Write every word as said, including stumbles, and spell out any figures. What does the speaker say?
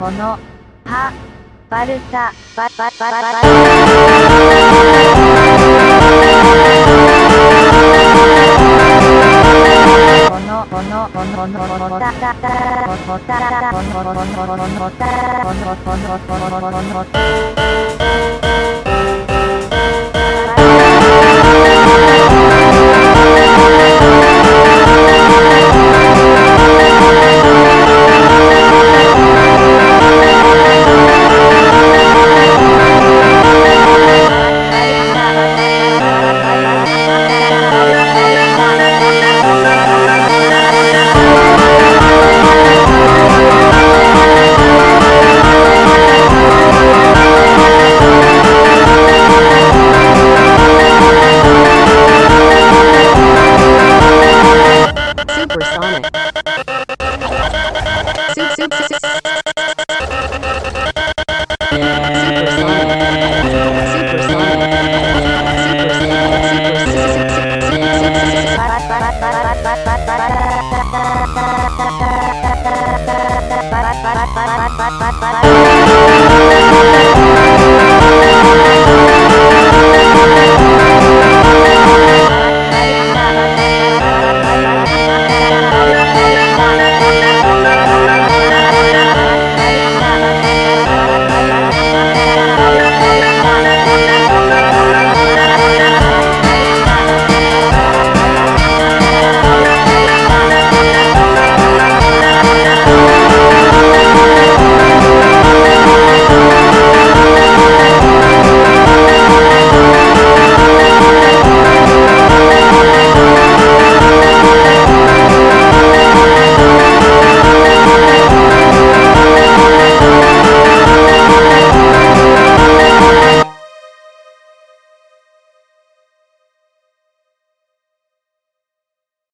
この、は、スパルタ、バババババこの、この、この、この、この、たたた、この、たた、この、この、この、この、この、この、この、この、この、Bye.